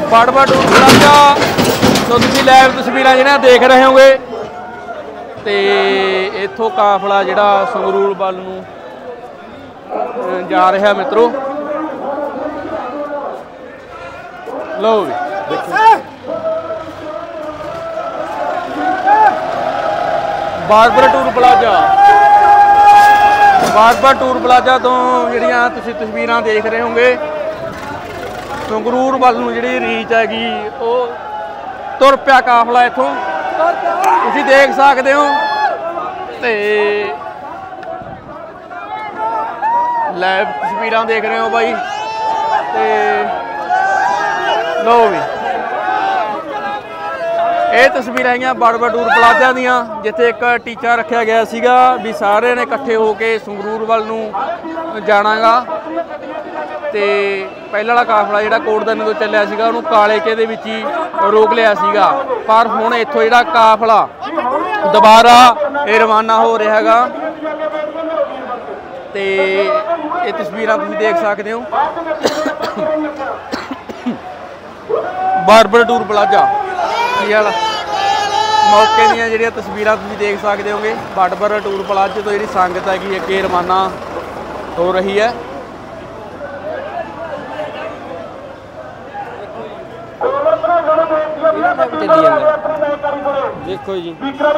बाड़वा tour plaza तो तुसीं live तस्वीरां जिहड़ियां देख रहे होगे तो इत्थों काफला जिहड़ा संगरूर वल नूं जा रहा मित्रों। लो भी बाड़वा टूर प्लाजा तो जिहड़ियां तुसीं तस्वीरां देख रहे होंगे संगरूर वल नूं जिहड़ी रीच हैगी वो तुर पिया काफला इत्थों तुसीं देख सकते हो। ते लाइव तस्वीरां देख रहे हो भाई। ते लो भी ये तस्वीरां आईयां बाड़वा टूर प्लाजा दियां जिथे एक टीचा रखा गया सीगा भी सारे ने इकट्ठे होके संगरूर वल नूं जाणागा। ते पहला वाला काफला जिहड़ा कोटदाने तो चलिया सीगा उहनूं कालेके दे विच ही रोक लिया सीगा पर हुण इत्थों जिहड़ा काफला दोबारा ये रवाना हो रहा हैगा। ते ये तस्वीरां तुसीं देख सकते हो बाड़वा टूर प्लाजा मौके दी जिहड़ियां तस्वीरां तुसीं देख सकते होगे। बाड़वा टूर प्लाजे तो जिहड़ी संगत हैगी अगे रवाना हो रही है। देखो जी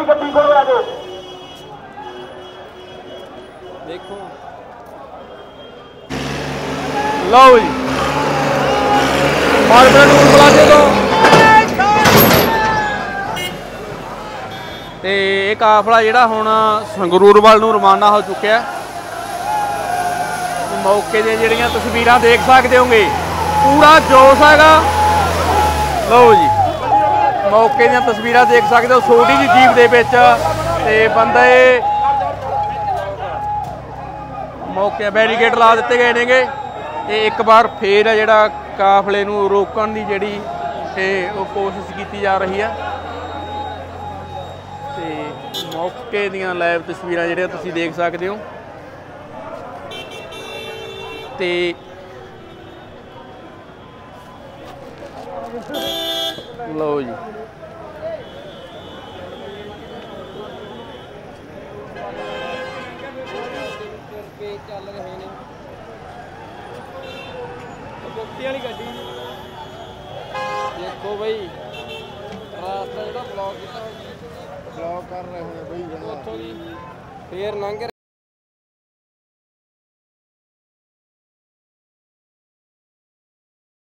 देखो लो जी बाड़वा टूर प्लाजे तो ते काफला जिहड़ा हुण संगरूर वल नूं रवाना हो चुक्या। मौके दी जिहड़ियां तस्वीरां देख सकते होंगे पूरा जोश हैगा। लो जी मौके दी तस्वीरां देख सकते हो छोटी जी जीप दे विच ते बंदे मौके बैरीकेड ला दिते गए ने। एक बार फिर है जिहड़ा काफले नूं रोकण दी जिहड़ी कोशिश की जा रही है। ते मौके दीयां लाइव तस्वीरां जिहड़ियां तुसीं देख सकते हो। ते लो जी चल रहे ने बोटी वाली गड्डी देखो भाई रास्ता जो ब्लॉक कर रहे हैं भाई फिर लंघ